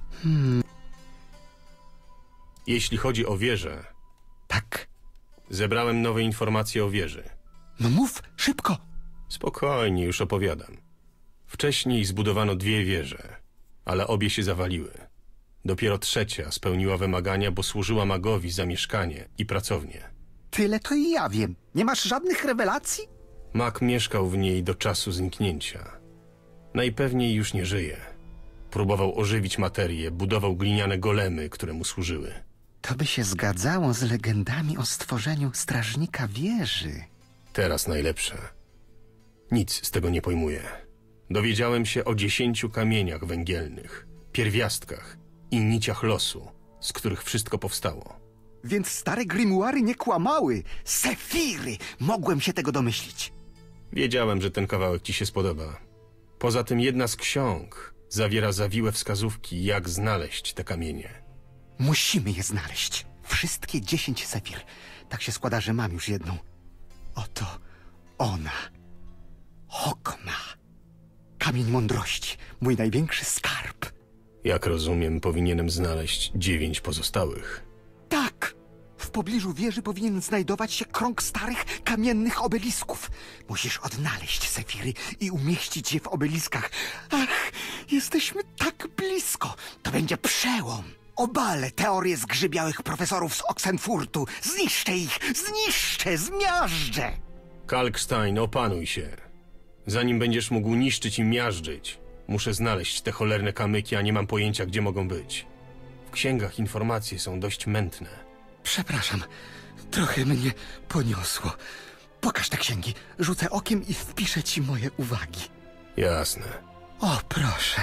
Jeśli chodzi o wieżę... Tak. Zebrałem nowe informacje o wieży. No mów, szybko. Spokojnie, już opowiadam. Wcześniej zbudowano 2 wieże, ale obie się zawaliły. Dopiero trzecia spełniła wymagania, bo służyła magowi za mieszkanie i pracownię. Tyle to i ja wiem. Nie masz żadnych rewelacji? Mag mieszkał w niej do czasu zniknięcia. Najpewniej już nie żyje. Próbował ożywić materię, budował gliniane golemy, które mu służyły. To by się zgadzało z legendami o stworzeniu strażnika wieży. Teraz najlepsze. Nic z tego nie pojmuję. Dowiedziałem się o 10 kamieniach węgielnych, pierwiastkach i niciach losu, z których wszystko powstało. Więc stare grimuary nie kłamały. Sefiry! Mogłem się tego domyślić. Wiedziałem, że ten kawałek ci się spodoba. Poza tym jedna z ksiąg zawiera zawiłe wskazówki, jak znaleźć te kamienie. Musimy je znaleźć. Wszystkie 10 sefir. Tak się składa, że mam już jedną. Oto ona. Hokma. Kamień mądrości. Mój największy skarb. Jak rozumiem, powinienem znaleźć 9 pozostałych. Tak! W pobliżu wieży powinien znajdować się krąg starych, kamiennych obelisków. Musisz odnaleźć sefiry i umieścić je w obeliskach. Ach, jesteśmy tak blisko. To będzie przełom. Obalę teorię zgrzybiałych profesorów z Oxenfurtu. Zniszczę ich! Zniszczę! Zmiażdżę! Kalkstein, opanuj się. Zanim będziesz mógł niszczyć i miażdżyć, muszę znaleźć te cholerne kamyki, a nie mam pojęcia, gdzie mogą być. W księgach informacje są dość mętne. Przepraszam, trochę mnie poniosło. Pokaż te księgi, rzucę okiem i wpiszę ci moje uwagi. Jasne. O, proszę.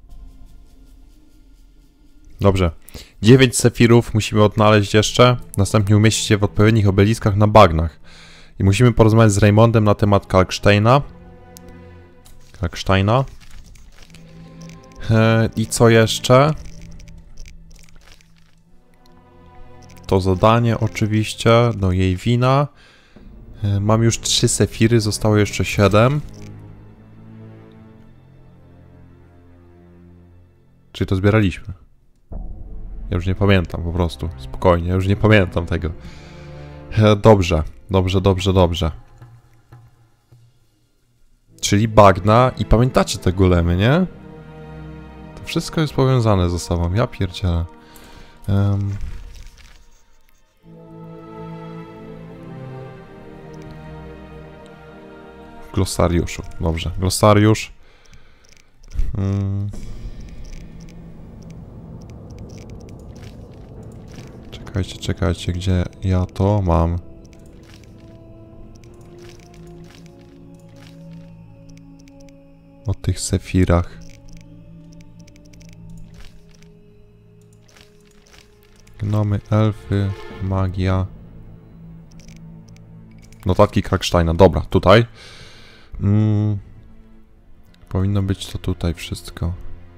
Dobrze. 9 sefirów musimy odnaleźć jeszcze, następnie umieścić je w odpowiednich obeliskach na bagnach. I musimy porozmawiać z Raymondem na temat Kalksteina. I co jeszcze? To zadanie oczywiście, no jej wina. Mam już 3 sefiry, zostało jeszcze 7. Czyli to zbieraliśmy? Ja już nie pamiętam po prostu, spokojnie, ja już nie pamiętam tego. Dobrze. Czyli bagna i pamiętacie te golemy, nie? To wszystko jest powiązane ze sobą, ja pierdzielę. W glosariuszu, dobrze, glosariusz. Czekajcie, gdzie ja to mam. O tych sefirach. Gnomy, elfy, magia. Notatki Kalksteina, dobra, tutaj. Powinno być to tutaj wszystko.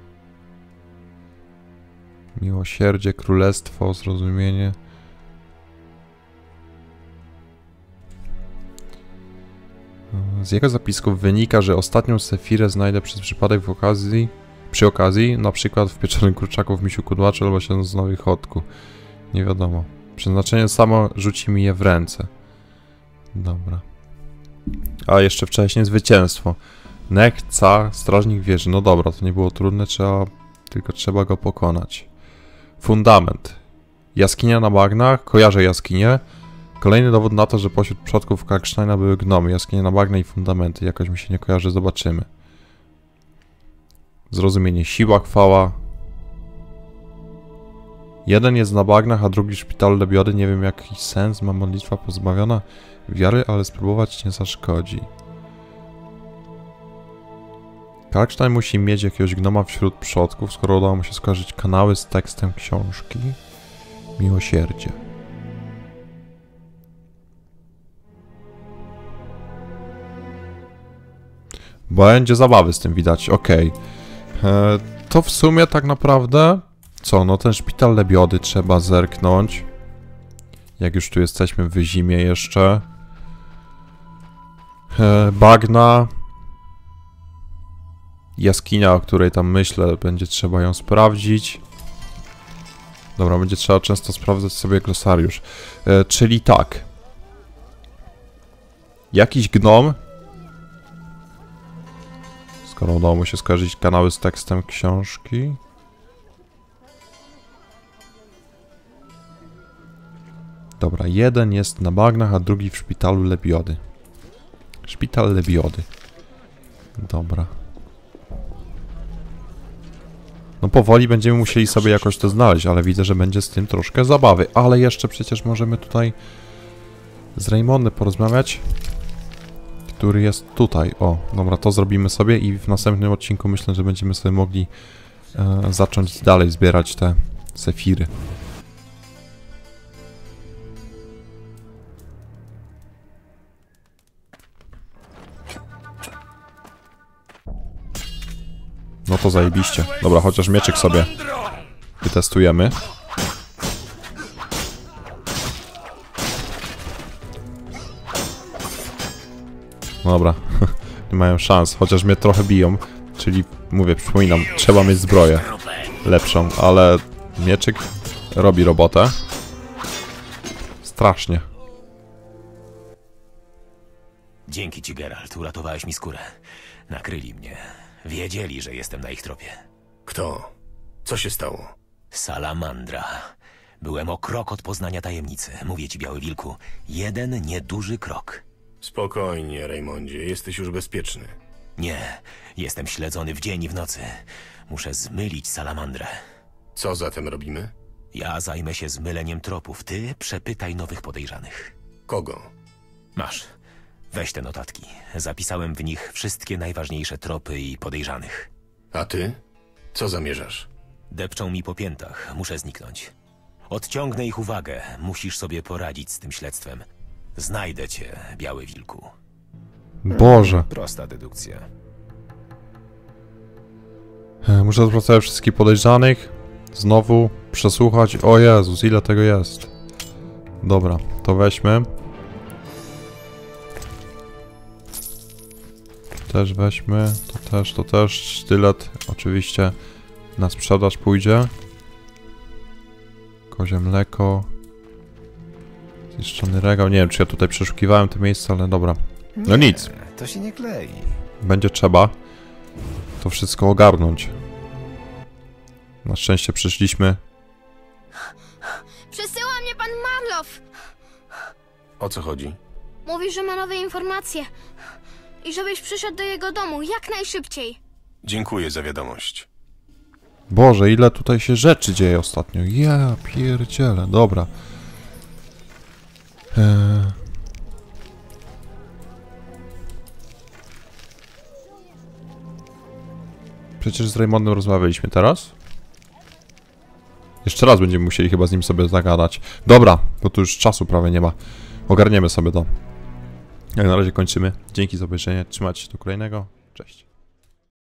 Miłosierdzie, królestwo, zrozumienie. Z jego zapisków wynika, że ostatnią sefirę znajdę przez przypadek przy okazji, na przykład w pieczonym kurczaku, w misiu kudłaczu albo się z nowych chodku. Nie wiadomo. Przeznaczenie samo rzuci mi je w ręce. Dobra. A jeszcze wcześniej zwycięstwo. Nekca, strażnik wieży. No dobra, to nie było trudne, tylko trzeba go pokonać. Fundament. Jaskinia na bagnach. Kojarzę jaskinię. Kolejny dowód na to, że pośród przodków Kalksteina były gnomy. Jaskinie na bagna i fundamenty. Jakoś mi się nie kojarzy, zobaczymy. Zrozumienie. Siła, chwała. Jeden jest na bagnach, a drugi w szpitalu Lebiody. Nie wiem, jaki sens ma modlitwa pozbawiona wiary, ale spróbować nie zaszkodzi. Kalkstein musi mieć jakiegoś gnoma wśród przodków, skoro udało mu się skojarzyć kanały z tekstem książki. Miłosierdzie. Będzie zabawy z tym, widać, okej. To w sumie tak naprawdę... Co, no ten szpital Lebiody trzeba zerknąć. Jak już tu jesteśmy w zimie jeszcze. Bagna. Jaskinia, o której tam myślę, będzie trzeba ją sprawdzić. Dobra, będzie trzeba często sprawdzać sobie glosariusz. Czyli tak. Jakiś gnom. Skoro udało mu się skojarzyć kanały z tekstem książki. Dobra, jeden jest na bagnach, a drugi w szpitalu Lebiody. Szpital Lebiody. Dobra. No powoli będziemy musieli sobie jakoś to znaleźć, ale widzę, że będzie z tym troszkę zabawy. Ale jeszcze przecież możemy tutaj z Raymondem porozmawiać, który jest tutaj. O, dobra, to zrobimy sobie i w następnym odcinku myślę, że będziemy sobie mogli zacząć dalej zbierać te sefiry. No to zajebiście. Dobra, chociaż mieczyk sobie wytestujemy. Dobra, nie mają szans, chociaż mnie trochę biją. Czyli, mówię, przypominam, trzeba mieć zbroję lepszą, ale mieczyk robi robotę. Strasznie. Dzięki ci, Geralt, uratowałeś mi skórę. Nakryli mnie. Wiedzieli, że jestem na ich tropie. Kto? Co się stało? Salamandra. Byłem o krok od poznania tajemnicy. Mówię ci, Biały Wilku, jeden nieduży krok. Spokojnie, Raymondzie, jesteś już bezpieczny. Nie, jestem śledzony w dzień i w nocy. Muszę zmylić Salamandrę. Co zatem robimy? Ja zajmę się zmyleniem tropów. Ty przepytaj nowych podejrzanych. Kogo? Masz. Weź te notatki. Zapisałem w nich wszystkie najważniejsze tropy i podejrzanych. A ty? Co zamierzasz? Depczą mi po piętach. Muszę zniknąć. Odciągnę ich uwagę. Musisz sobie poradzić z tym śledztwem. Znajdę cię, Biały Wilku. Boże. Prosta dedukcja. Muszę sprawdzać wszystkich podejrzanych. Znowu przesłuchać. O Jezus, ile tego jest. Dobra, to weźmy. Też weźmy. To też. Sztylet oczywiście na sprzedaż pójdzie. Kozie mleko. Zniszczony regał. Nie wiem, czy ja tutaj przeszukiwałem to miejsce, ale dobra. No nic. To się nie klei. Będzie trzeba to wszystko ogarnąć. Na szczęście przyszliśmy. Przesyła mnie pan Marlow! O co chodzi? Mówi, że ma nowe informacje. I żebyś przyszedł do jego domu jak najszybciej. Dziękuję za wiadomość. Boże, ile tutaj się rzeczy dzieje ostatnio. Ja pierdzielę, dobra. Przecież z Raymondem rozmawialiśmy teraz. Jeszcze raz będziemy musieli chyba z nim sobie zagadać. Dobra, bo tu już czasu prawie nie ma. Ogarniemy sobie to. Jak na razie kończymy. Dzięki za obejrzenie. Trzymajcie się do kolejnego. Cześć.